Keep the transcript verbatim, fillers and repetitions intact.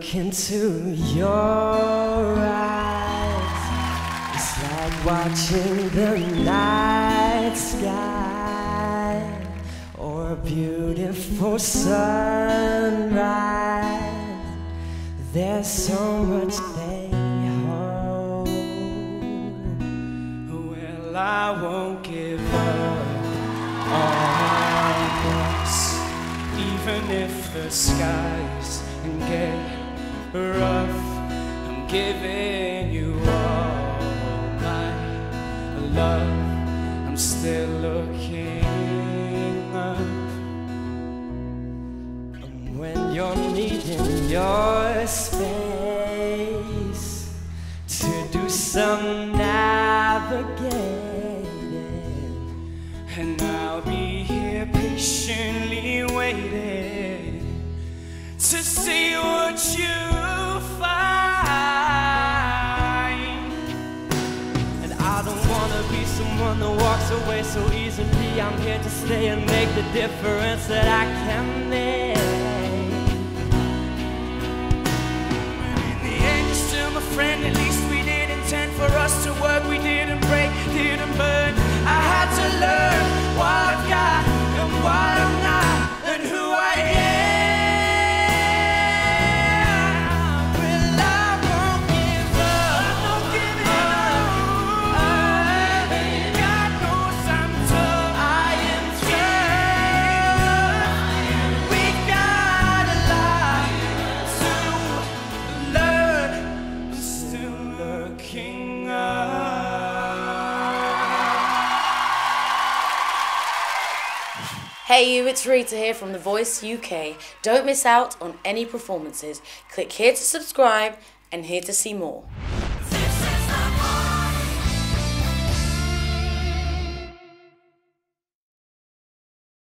look into your eyes, it's like watching the night sky or a beautiful sunrise. There's so much they hold. Well, I won't give up on us, even if the skies can get rough. I'm giving you all my love. I'm still looking up. And when you're needing your space to do some navigating, and I'll be here patiently waiting to see what you find. And I don't wanna be someone that walks away so easily. I'm here to stay and make the difference that I can make. In the end, you're still my friend. At least we did intend for us to work. We didn't break, didn't burn. I had to learn what I've got and what I'm not, and who I am. Well, I won't give up. I'm not giving up. God knows I'm tough. I am tough. We got a lot to learn. I'm still looking up. Hey you, it's Rita here from The Voice U K. Don't miss out on any performances. Click here to subscribe and here to see more.